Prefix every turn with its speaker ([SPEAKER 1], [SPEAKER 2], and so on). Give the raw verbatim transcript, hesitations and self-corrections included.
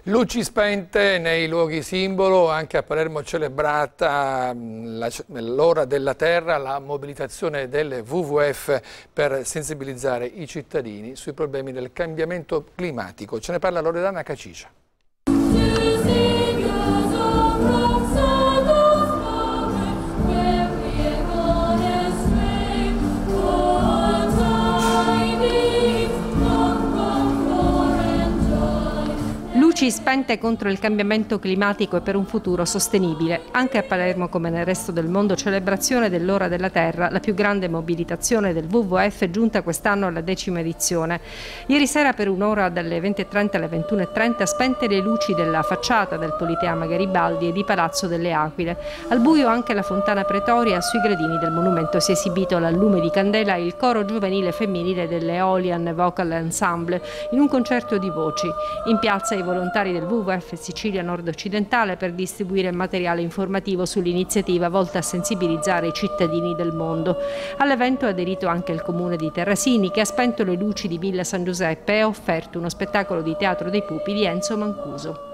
[SPEAKER 1] Luci spente nei luoghi simbolo, anche a Palermo celebrata l'ora della terra, la mobilitazione del W W F per sensibilizzare i cittadini sui problemi del cambiamento climatico. Ce ne parla Loredana Cacicia.
[SPEAKER 2] Luci spente contro il cambiamento climatico e per un futuro sostenibile. Anche a Palermo, come nel resto del mondo, celebrazione dell'Ora della Terra, la più grande mobilitazione del W W F giunta quest'anno alla decima edizione. Ieri sera per un'ora dalle venti e trenta alle ventuno e trenta spente le luci della facciata del Politeama Garibaldi e di Palazzo delle Aquile. Al buio anche la Fontana Pretoria, sui gradini del monumento si è esibito al lume di candela il coro giovanile femminile dell'Eolian Vocal Ensemble in un concerto di voci. In piazza i volontari del W W F Sicilia Nord-Occidentale per distribuire materiale informativo sull'iniziativa volta a sensibilizzare i cittadini del mondo. All'evento ha aderito anche il comune di Terrasini, che ha spento le luci di Villa San Giuseppe e ha offerto uno spettacolo di teatro dei pupi di Enzo Mancuso.